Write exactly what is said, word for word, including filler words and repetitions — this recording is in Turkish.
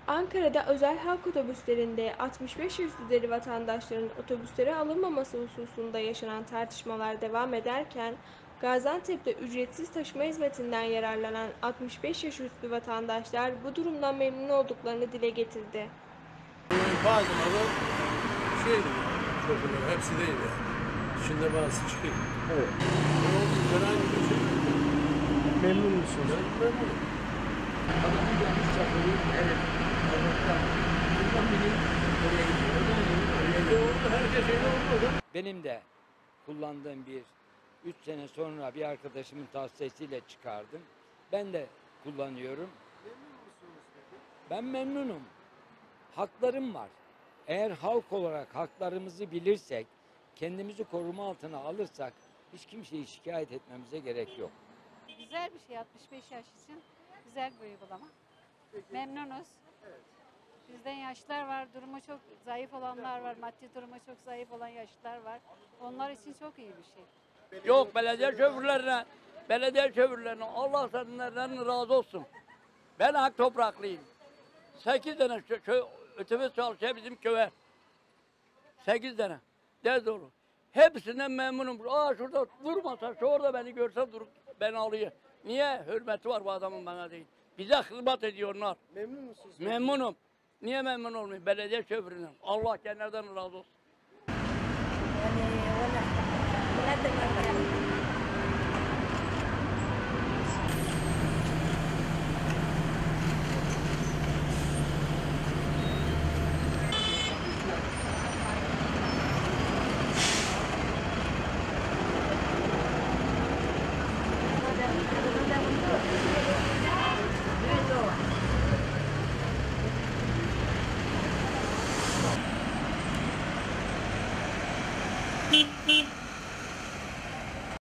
Ankara'da özel halk otobüslerinde altmış beş yaş üzeri vatandaşların otobüslere alınmaması hususunda yaşanan tartışmalar devam ederken, Gaziantep'te ücretsiz taşıma hizmetinden yararlanan altmış beş yaş üstü vatandaşlar bu durumdan memnun olduklarını dile getirdi. Bazıları şey çok önemli, hepsi değil yani. İçinde bazısı çıkıyor. Evet. Ne oldu? Herhangi bir şey yok. Memnun musunuz? Ben memnunum. Adamın yanlış çapları, evet. Allah'tan. Buradan benim oraya gidiyor. Oradan benim oraya Ne gidiyor. oldu? Herkes şeyde olmadı. Benim de kullandığım bir üç sene sonra bir arkadaşımın tavsiyesiyle çıkardım. Ben de kullanıyorum. Ben memnunum. Haklarım var. Eğer halk olarak haklarımızı bilirsek, kendimizi koruma altına alırsak hiç kimseyi şikayet etmemize gerek yok. Güzel bir şey altmış beş yaş için güzel bir uygulama. Memnunuz. Bizden yaşlılar var, durumu çok zayıf olanlar var, maddi durumu çok zayıf olan yaşlılar var. Onlar için çok iyi bir şey. Yok belediye şoförlerine, belediye şoförlerine Allah senden razı olsun. Ben Ak Topraklıyım. Sekiz tane şu, şu otobüs çalışıyor bizim köye. Sekiz tane. Dez dolu. Hepsinden memnunum. Aa şurada durmasa, şu orada beni görse dur, beni alıyor. Niye? Hürmeti var bu adamın bana değil. Bize hizmet ediyorlar. Memnun musunuz? Memnunum. Niye memnun olmayayım? Belediye şoföründen. Allah kendilerden razı olsun. يعني وانا بنقدم